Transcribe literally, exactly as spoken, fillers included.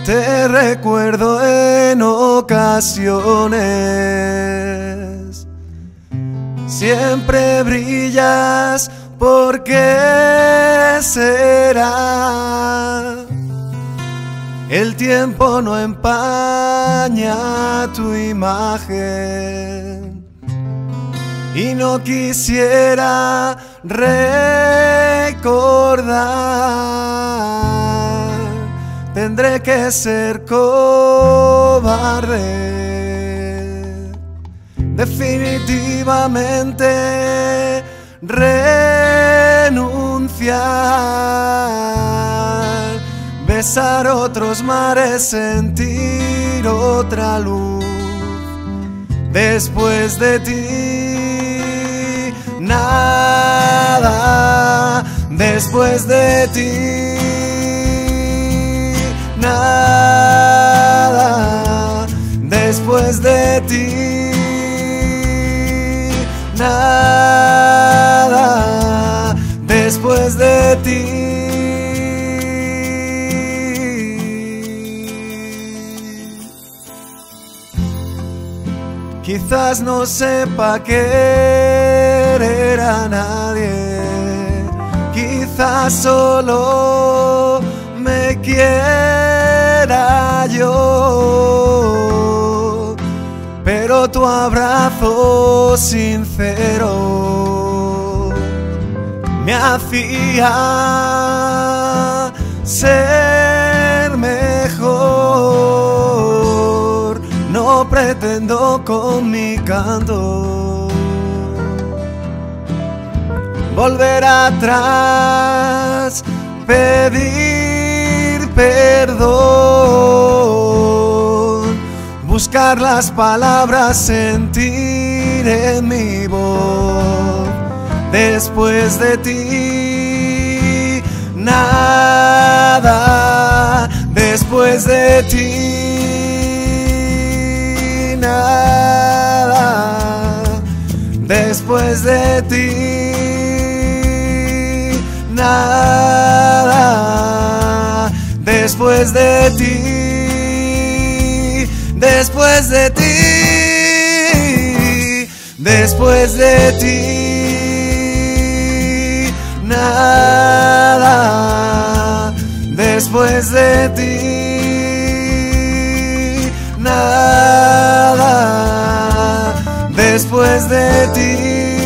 te recuerdo en ocasiones. Siempre brillas, ¿por qué será? El tiempo no empaña tu imagen y no quisiera recordar. Tendré que ser cobarde, definitivamente renunciar, besar otros mares, sentir otra luz. Después de ti, nada. Después de ti, nada. Después de ti, nada. Después de ti. Quizás no sepa querer a nadie, quizás solo me quiera yo, pero tu abrazo sincero me hacía ser mejor. No pretendo con mi canto volver atrás, pedir perdón, buscar las palabras, sentir en mi voz. Después de ti, nada. Después de ti, nada. Después de ti, nada. Después de ti, después de ti, después de ti, nada. Después de ti, nada. Después de ti.